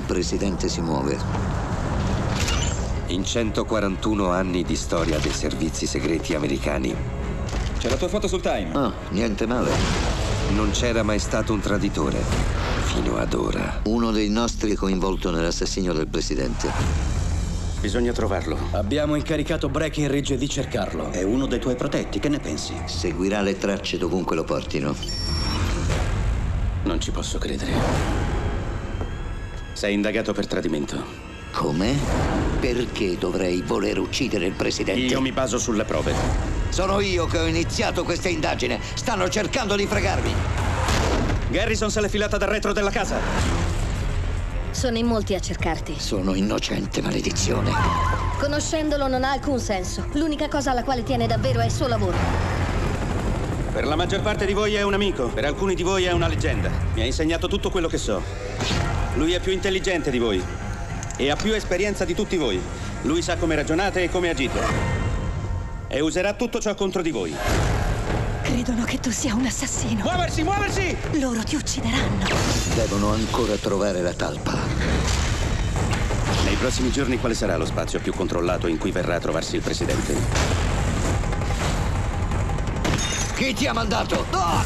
presidente si muove. In 141 anni di storia dei servizi segreti americani. C'è la tua foto sul Time. Ah, niente male. Non c'era mai stato un traditore, fino ad ora. Uno dei nostri è coinvolto nell'assassinio del presidente. Bisogna trovarlo. Abbiamo incaricato Breckinridge di cercarlo. È uno dei tuoi protetti, che ne pensi? Seguirà le tracce dovunque lo portino. Non ci posso credere. Sei indagato per tradimento. Come? Perché dovrei voler uccidere il presidente? Io mi baso sulle prove. Sono io che ho iniziato questa indagine. Stanno cercando di fregarmi. Garrison se l'è filata dal retro della casa. Sono in molti a cercarti. Sono innocente, maledizione. Conoscendolo non ha alcun senso. L'unica cosa alla quale tiene davvero è il suo lavoro. Per la maggior parte di voi è un amico, per alcuni di voi è una leggenda. Mi ha insegnato tutto quello che so. Lui è più intelligente di voi e ha più esperienza di tutti voi. Lui sa come ragionate e come agite. E userà tutto ciò contro di voi. Credono che tu sia un assassino. Muoversi, muoversi! Loro ti uccideranno. Devono ancora trovare la talpa. Nei prossimi giorni quale sarà lo spazio più controllato in cui verrà a trovarsi il presidente? Chi ti ha mandato? Ah!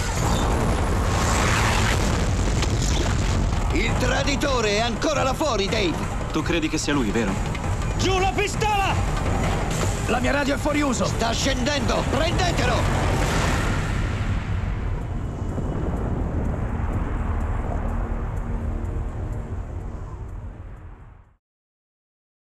Il traditore è ancora là fuori, Dave! Tu credi che sia lui, vero? Giù la pistola! La mia radio è fuori uso! Sta scendendo! Prendetelo!